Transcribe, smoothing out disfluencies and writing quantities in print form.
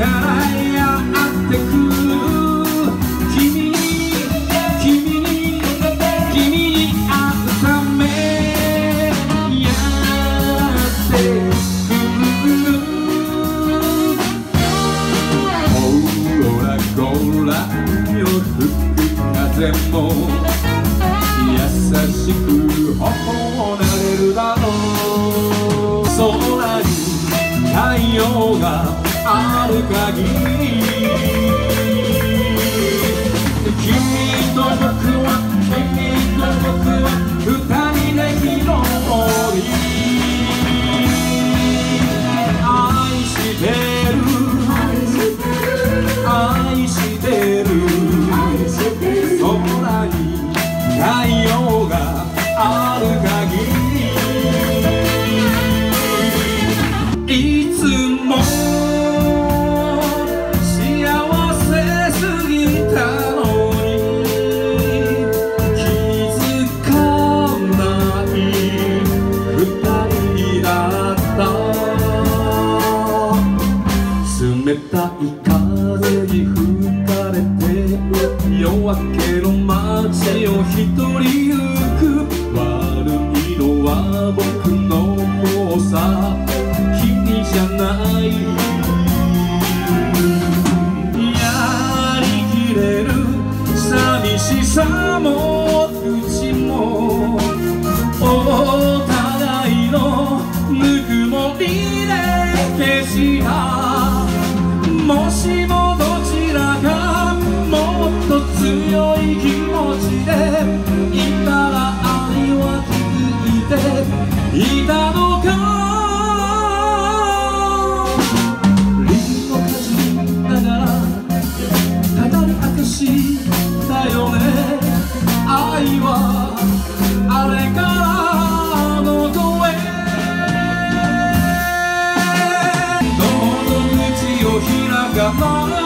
からやってくる君に会うためやってくるほらほら夜吹く風も優しく頬なれるだろう空に太陽がある限り君と僕は二人で一人愛してる愛してる空に太陽がある限りいつも幸せすぎたのに気づかない二人だった冷たい風に吹かれて夜明けの街を一人行く悪いのは僕の方さ君じゃないやりきれる寂しさもうちもお互いのぬくもりで消したもしもどちらかもっと強い気持ちでいたら愛は続いていたのかリンゴかじりながら語り明かしたよね愛はあれからの声喉口を開かない